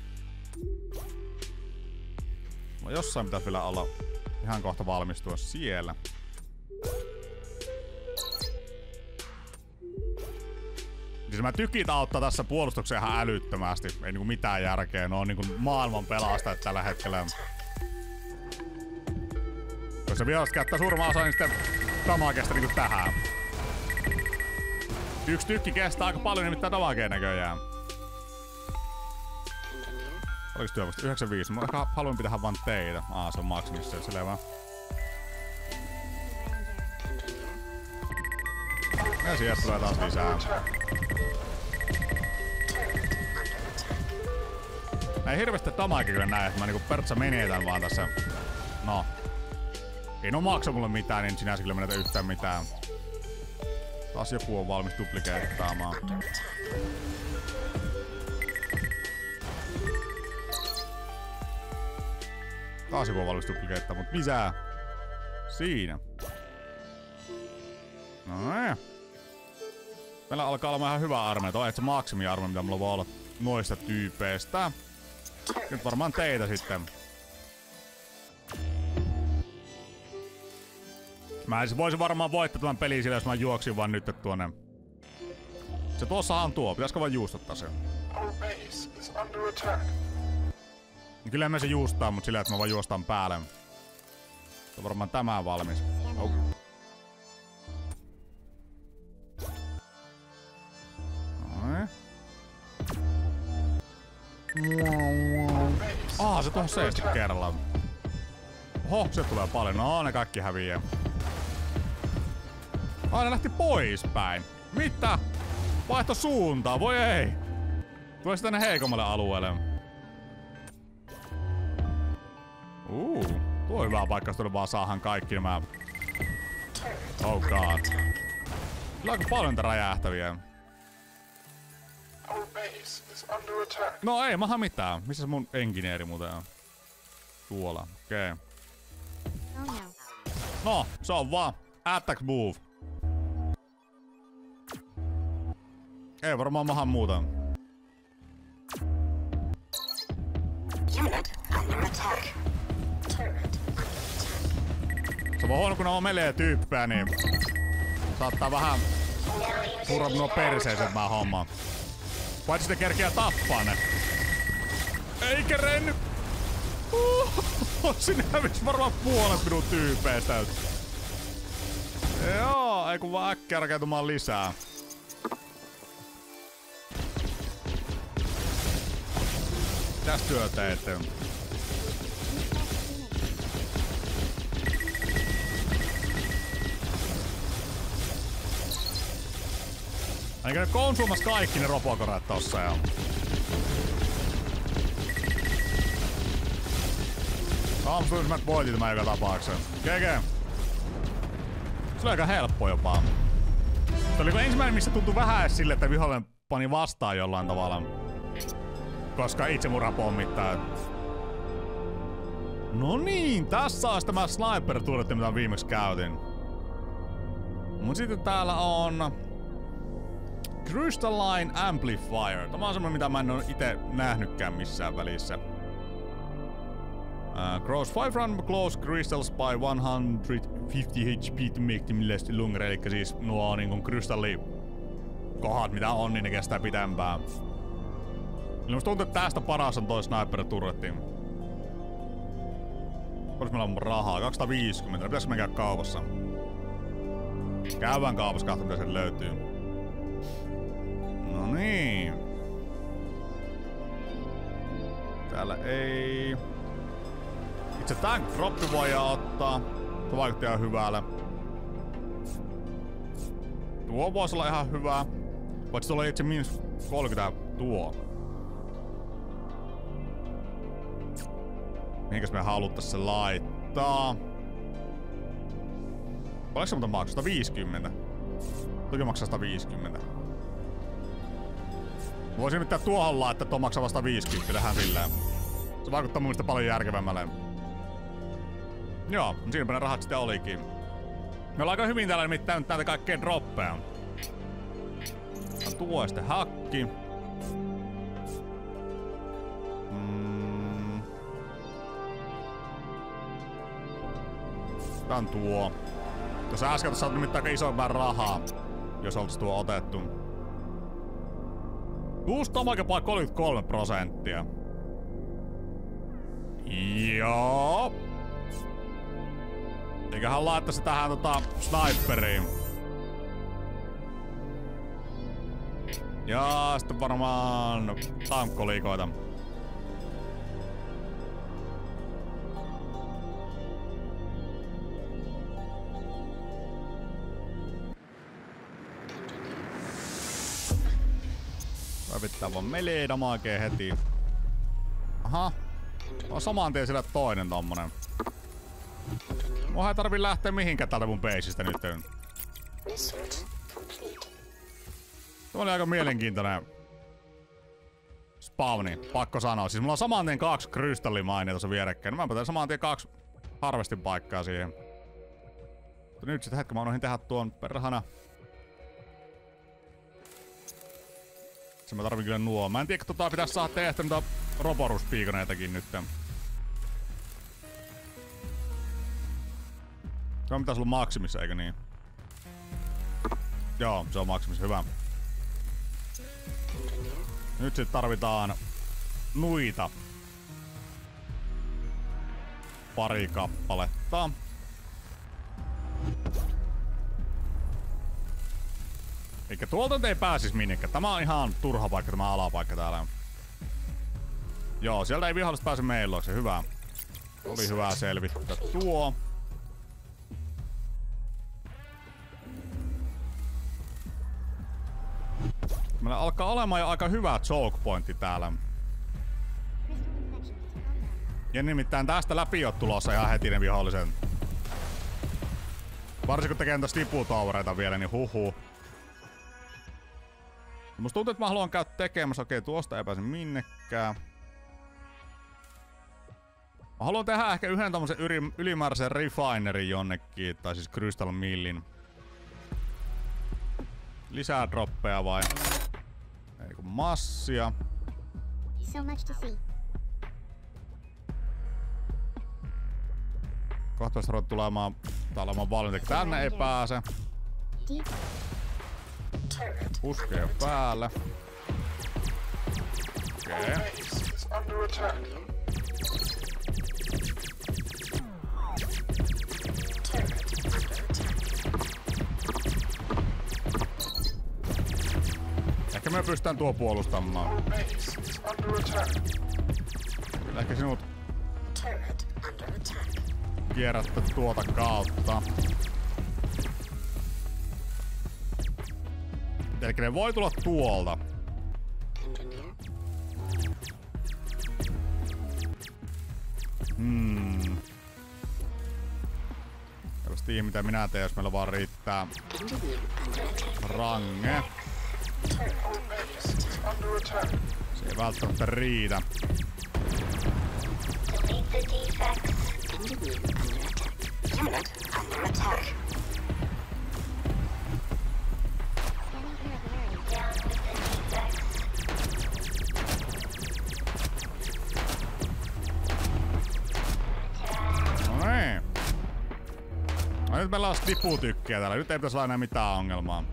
No jossain pitäisi vielä olla ihan kohta valmistua siellä. Siis mä tykit auttaa tässä puolustuksen ihan älyttömästi. Ei niinku mitään järkeä. Ne on niinku maailman pelastajat tällä hetkellä. Jos se vihollista käyttää surmaa osa, niin sitten damaa kestää niinku tähän. Yksi tykki kestää aika paljon, nimittäin damagea näköjään. Oliko työvoista? yhdeksänkymmentäviisi. Mä ehkä haluan pitää vaan teitä. Aa, se on maksimissa. Selvä. Ja sieltä tulee taas lisää. Ei hirveästi damagea kyllä näin, että mä niinku pertsa menetän vaan tässä. No. Ei no maksa mulle mitään, niin sinänsä kyllä menetä yhtään mitään. Taas joku on valmis duplikeittaamaan. Taas joku on valmis duplikeittaamaan, mut lisää. Siinä. Noin. Meillä alkaa olla ihan hyvä armeija. Toi on se maksimiarmeija, mitä mulla voi olla noista tyypeistä. Nyt varmaan teitä sitten. Mä en voisin varmaan voittaa tämän pelin sillä, jos mä juoksin vaan nyt tuonne. Se tuossahan tuo. Pitäisikö vaan juustottaa sen? Kyllä me se juustaa, mutta sillä, että mä vaan juostaan päälle. Se on varmaan tämä valmis. Oh. Ah, se tuohon seesti kerralla. Oho, se tulee paljon. No, ne kaikki häviää. Ai, ne lähti poispäin. Mitä? Vaihto suuntaa, voi ei. Tulee tänne heikommalle alueelle. Uu, tuo on hyvä paikka, jos vaan saahan kaikki nämä. Oh god. Kyllä aika paljon niitä räjähtäviä. No ei maha mitään. Missä mun engineeri muuten on? Tuolla, okei. Okay. No, se on vaan attack move. Ei varmaan maha muuta. Se on huono kun on melee tyyppejä, niin saattaa vähän purra minua perseeseen mä homma. Paitsi sitten kerkeä tappaa ne. Eikä renny. Uh, sinne hävisi varmaan puolet minun tyypeistä. Joo, ei kun vaan äkkiä rakentumaan lisää. Mitäs työ teette? Ainakin ne konsumas kaikki ne robokorat tossa jo. Amstuismät voitti tämän joka tapauksen. Keke. Se oli aika helppo jopa. Se oli ensimmäinen, missä tuntui vähän edes sille, että vihollinen pani vastaan jollain tavalla. Koska itsemurha pommittaa. No niin, tässä on tämä sniper-turretti, mitä viimeksi käytin. Mut sitten täällä on Crystalline Amplifier. Tämä on semmonen, mitä mä en oo ite nähnytkään missään välissä. Uh, grows five random close crystals by one hundred fifty H P to make them less longer. Elikkä siis nuo niinku krystallikohat, mitä on, niin ne kestää pitempään. Eli musta tuntuu, että tästä paras on toi sniper-turretti. Olis meillä on rahaa? kaksisataaviisikymmentä. Pitäisikö me käydä kaupassa? Käydään kaupassa, katsotaan mitä sieltä löytyy. No niin. Täällä ei... Itse tän droppi voidaan ottaa. Tuo vaikutti ihan hyvälle. Tuo voisi olla ihan hyvä. Voit tulla itse miinus kolmekymmentä tuo. Mihinkäs me haluttais se laittaa? Oliko se muuta maksaa? sata viisikymmentä. Toki maksaa sata viisikymmentä. Voisin nyt tuohon laittaa, että tuo maksaa vasta viisikymmentä. Tehdään silleen. Se vaikuttaa mun mielestä paljon järkevämmälle. Joo, siinäpä ne rahat sitten olikin. Me ollaan aika hyvin täällä nimittäin näitä kaikkea droppeja. Tuo sitten hakki. Mm. Tää on tuo. Tuossa äsken tuossa on nimittäin aika iso määrä rahaa, jos oltais tuo otettu. Boost damage by kolmekymmentäkolme prosenttia. Joo. Eiköhän laittaisi tähän tota sniperiin. Ja sitten varmaan tankkolikoita. Pitää vaan melee damakee heti. Aha. On saman tien sillä toinen tommonen. Mua ei tarvi lähteä mihinkään täältä mun baseista nyt. Tämä oli aika mielenkiintoinen spawni, pakko sanoa. Siis mulla on saman tien kaksi krystallimainia tuossa vierekkäin. Mä päätän saman tien kaksi harvestin paikkaa siihen. Mutta nyt sitten hetken mä unohdin tehdä tuon perhana. Se mä tarvin kyllä nuo. Mä en tiedä, tota pitäis saada tehdä niitä roboruspiikoneitakin nyt. Se on mitäs ollut maksimissa, eikö niin? Joo, se on maksimissa. Hyvä. Nyt sit tarvitaan nuita. Pari kappaletta. Eikä tuolta ei pääsis minnekään. Tämä on ihan turha paikka, tämä alapaikka täällä. Joo, sieltä ei vihollista pääse meilloiksi. Hyvä. Oli hyvä selvittää tuo. Meillä alkaa olemaan jo aika hyvä choke pointti täällä. Ja nimittäin tästä läpi on tulossa ihan heti ne vihollisen. Varsinkin kun tekee niitä stiputoureita vielä, niin huhu. Musta tuntuu, että mä haluan käydä tekemässä. Okei, tuosta ei pääse minnekään. Mä haluan tehdä ehkä yhden tommosen ylimääräisen refinerin jonnekin. Tai siis Crystal Millin. Lisää droppeja vai? Ei kun massia. So much to see. Kohta olisi ruveta tulemaan täällä olemaan valmiita. Tänne ei pääse. Puskee päälle. Okei. Okay. Ehkä me pystytään tuo puolustamaan. Ehkä sinut kierrättä tuota kautta. Elikkä ne voi tulla tuolta. Hmm. Eipäs tiedä mitä minä teen, jos meillä vaan riittää range. Se ei välttämättä riitä. No niin. No nyt meillä on stiputykkiä täällä. Nyt ei pitäisi olla enää mitään ongelmaa.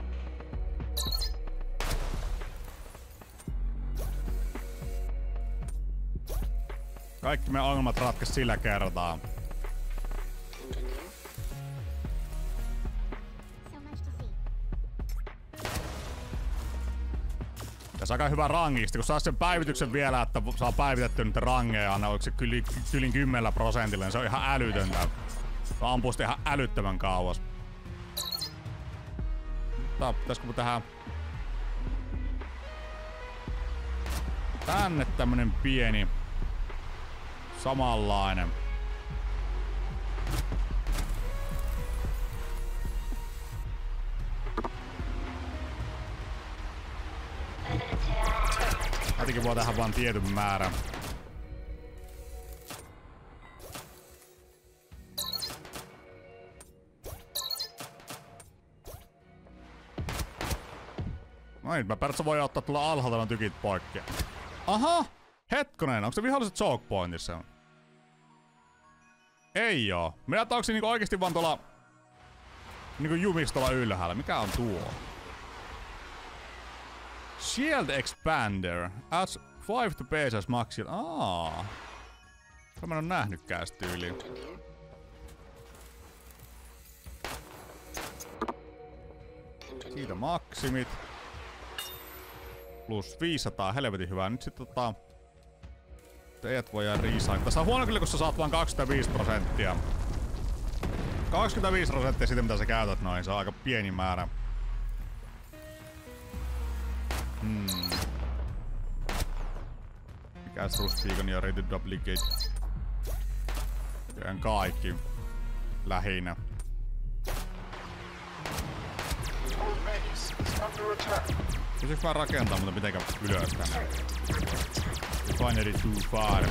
Kaikki meidän ongelmat ratkesi sillä kertaa. Tässä on aika hyvä rangisti, kun saa sen päivityksen vielä, että saa päivitettyä nyt rangeja, ne oliko se kyli, kyllin kymmenellä prosentilla, niin se on ihan älytöntä. Se ampuu sitä ihan älyttömän kauas. Mutta pitäisikö me tehdä tänne tämmönen pieni samanlainen. Jotenkin voi tehdä vaan tietyn määrän. No niin, mä periaatteessa voin ottaa tulla alhaalta ne tykit poikki. Aha! Hetkonen, onko se viholliset choke pointissa? Ei oo. Minä onko se niinku oikeesti vaan tuolla niinku jumistolla ylhäällä. Mikä on tuo? Shield Expander. Adds five to base as maxi. Aa. Tämä mä en oo nähnytkään sitä tyyliin. Siitä maksimit. Plus viisisataa, helvetin hyvää. Nyt sit tota... Teidät voi jää riisaan. Tässä on huono kyllä, kun sä saat vaan kaksikymmentäviisi prosenttia. kaksikymmentäviisi prosenttia siitä, mitä sä käytät noin. Se on aika pieni määrä. Hmm. Mikäs Rustiikon ja Ready Duplicate? Käyn kaikki. Lähinnä. Pystyykö mä rakentaa, mutta mitenkä ylös tänne? Refinery too far.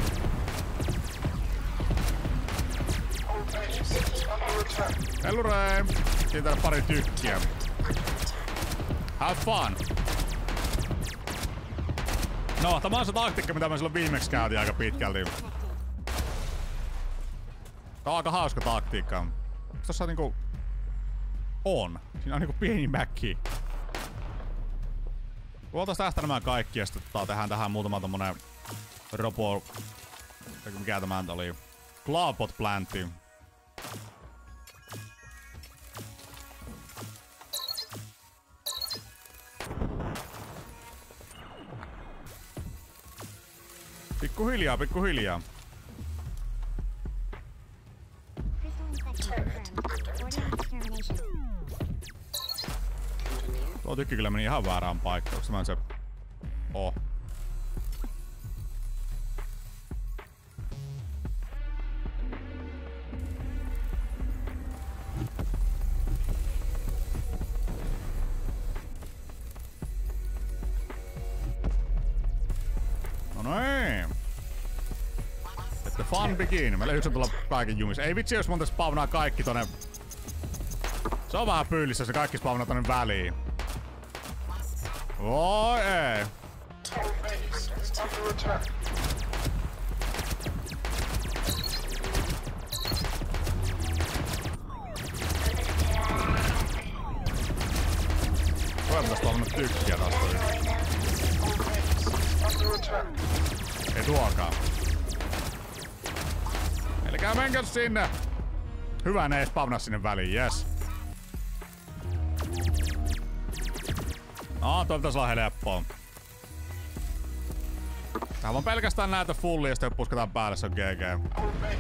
Hellurei! Siitä pari tykkiä. Have fun! No, tämä on se taktiikka, mitä me silloin viimeksi käytiin aika pitkälti. Tää on aika hauska taktiikka. Tossa niinku... On. Siinä on niinku pieni mäkki. Luotais tästä nämä kaikki ja sitten tehdään tähän muutama tommonen... Robo... Mikä tämä nyt oli? Cloudpot plantti. Pikkuhiljaa, pikkuhiljaa. Tuo tykki kyllä meni ihan väärään paikkaan. Onks tämän se... Oh. Fun begin. Mä löydän tulla kaiken jumissa. Ei vitsi, jos monta spawnaa kaikki tonne. Se on vähän pyylissä, se kaikki spawnaa tonne väliin. Voi ei. Voi pitäis spawnaa tykkiä taas toi. Ei tuokaan. Elikää menkö sinne! Hyvä, ne ei spawnaa sinne väliin, jes. Aa, toi pitäis olla helppoa. Tää on pelkästään näitä fullia, sitten puskataan päälle, se on G G.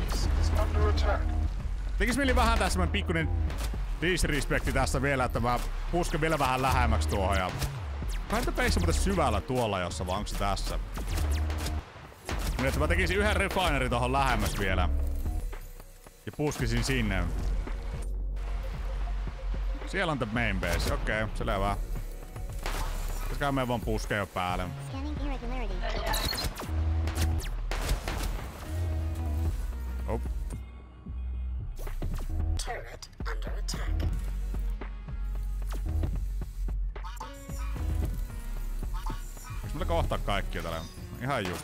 Tekis mieli vähän tässä semmonen pikkuinen disrespekti tässä vielä, että mä pusken vielä vähän lähemmäksi tuohon ja... Kai te peissä muuten syvällä tuolla jossa, vai onks se tässä? Niin, että mä tekisin yhden refinerin tohon lähemmäs vielä. Ja puskisin sinne. Siellä on the main base. Okei, okay, selvä. Pitäisköhän me vaan puskea jo päälle. Oh. Jos meillä kohtaa kaikkia täällä? Ihan just.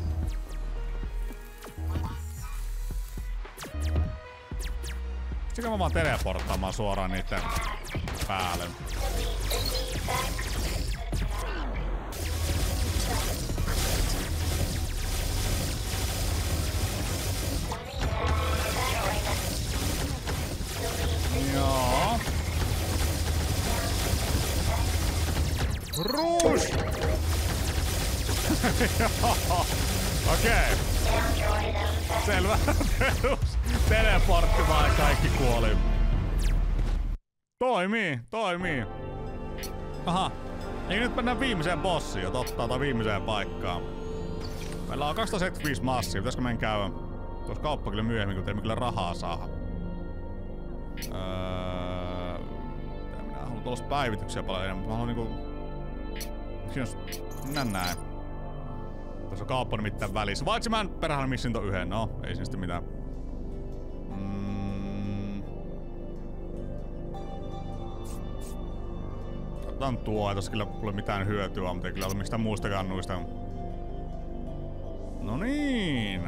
Sikö mä vaan teleporttaamaan suoraan niitten päälle? Joo. Rush! Joo. Okei. Selvä. Teleportti vaan kaikki kuoli. Toimii, toimii. Aha. Ei nyt mennään viimeiseen bossiin jo, totta, tai viimeiseen paikkaan. Meillä on kaksisataaseitsemänkymmentäviisi massia, pitäisikö meidän käydä? Tuossa kauppa kyllä myöhemmin, kun teemme kyllä rahaa saada. Öö... Minä haluan tuollaista päivityksiä paljon enemmän, mutta mä haluan niinku... Siinä on... Mennään näin. Tuossa on kauppa nimittäin välissä. Vaikka mä perhana missin ton yhden, no, ei siinä sitten mitään. Mm. Otetaan tuo, ei tossa kyllä ole mitään hyötyä, mutta ei kyllä ole mistään muustakaan nuista. No niin.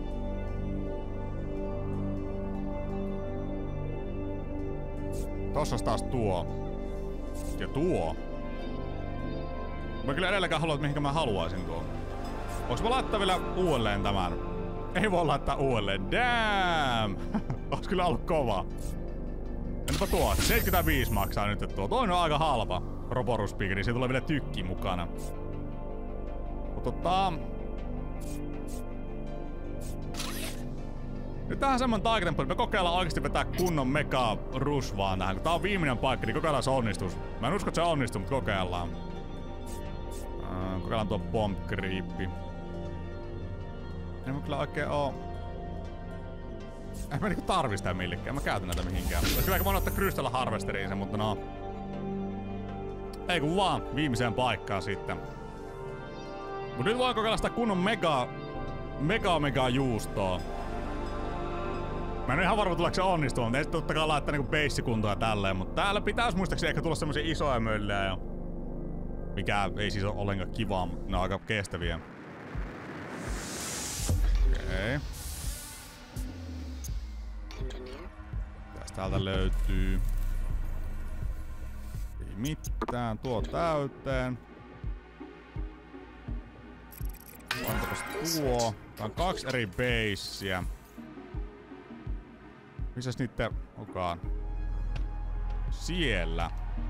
Tossa taas tuo. Ja tuo. Mä kyllä edelläkään haluan, mihinkä mä haluaisin tuon. Voinko mä laittaa vielä uudelleen tämän? Ei voi laittaa uudelleen. Damn! Ois kyllä ollut kova. Entäpä tuo? seitsemänkymmentäviisi maksaa nyt tuo. Toinen on aika halpa. Roboruspiikeri, siitä tulee vielä tykki mukana. Mut tota... Nyt tähän semmonen taikatemppu, että me kokeillaan oikeesti vetää kunnon mega rush vaan tähän. Kun tää on viimeinen paikka, niin kokeillaan se onnistus. Mä en usko, että se onnistuu, mutta kokeillaan. Uh, kokeillaan tuo bomb creepi. Ei mä kyllä oikein oo... En mä niinku tarvi sitä millekään, mä käytän näitä mihinkään. Olisi kyllä aika voinut ottaa Crystal Harvesteriin sen, mutta no... Ei kun vaan viimeiseen paikkaan sitten. Mut nyt voi kokeilla sitä kunnon mega... Mega mega juustoa. Mä en ole ihan varma tuleeko se onnistumaan, mutta ei totta kai laittaa niinku beissikuntoa ja tälleen, mutta täällä pitäis muistaakseni ehkä tulla semmosia isoja möllejä ja... Mikä ei siis ole ollenkaan kivaa, mutta ne on aika kestäviä. Okei. Tästä täältä löytyy... Ei mitään, tuo täyteen. Pantapas tuo. Tää on kaksi eri beissiä. Missäs niitten onkaan? Siellä.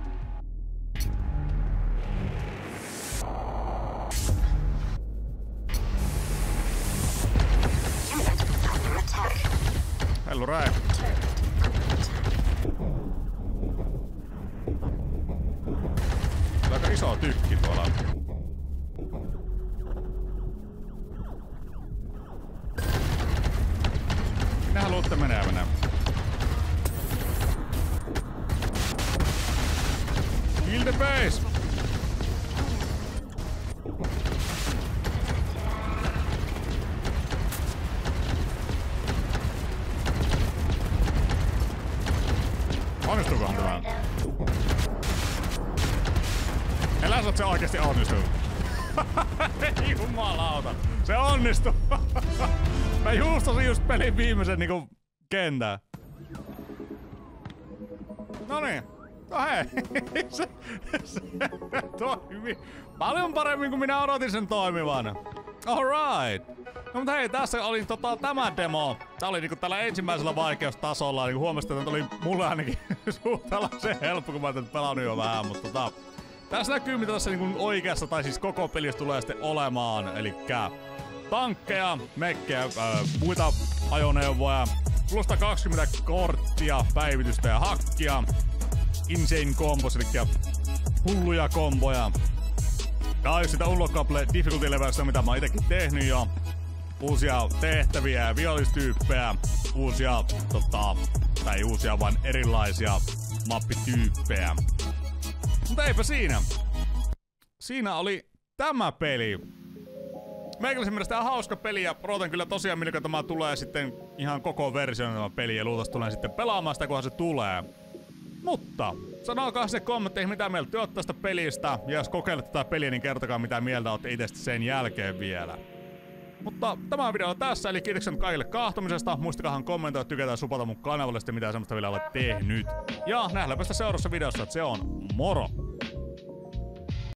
Hellu räi. Aika iso tykki tuolla. Minä haluatte menee menee. Kill the base! Onnistuukohan tämä? Elä sä, se oikeesti onnistuu. Jumalauta. Se onnistuu. Mä juustasin just pelin viimeisen niinku kentän. Noniin. No hei. se, se toimi. Paljon paremmin kuin minä odotin sen toimivan. Alright. No mut hei, tässä oli tota tämä demo. Tää oli niinku tällä ensimmäisellä vaikeustasolla. Niinku huomasin, että oli mulle ainakin suhtalaisen helppo, kun mä oon pelannut jo vähän, mutta tota... Tässä näkyy mitä tässä niinku oikeassa tai siis koko pelissä tulee sitten olemaan. Elikkä tankkeja, mekkejä, äh, muita ajoneuvoja, plus kaksikymmentä korttia, päivitystä ja hakkia. Insane combos, elikkä hulluja komboja. Tää on just sitä unlockable difficulty levelistä, mitä mä oon itekin tehnyt jo. Uusia tehtäviä ja vihollistyyppejä. Uusia, tota, tai uusia vaan erilaisia mappityyppejä. Mutta eipä siinä. Siinä oli tämä peli. Meikäläisen mielestä on hauska peli ja odotan kyllä tosiaan milloin tämä tulee sitten ihan koko version tämä peli ja luultavasti tulen sitten pelaamaan sitä kunhan se tulee. Mutta sanokaa se kommentteihin mitä mieltä te ootte tästä pelistä ja jos kokeilette tätä peliä niin kertokaa mitä mieltä ootte itse sen jälkeen vielä. Mutta tämä video on tässä, eli kiitoksia kaikille kahtomisesta. Muistakahan kommentoida, tykätä ja supata mun kanavalle sitten mitä semmoista vielä olet tehnyt. Ja nähdäänpä sitä seuraavassa videossa, että se on moro!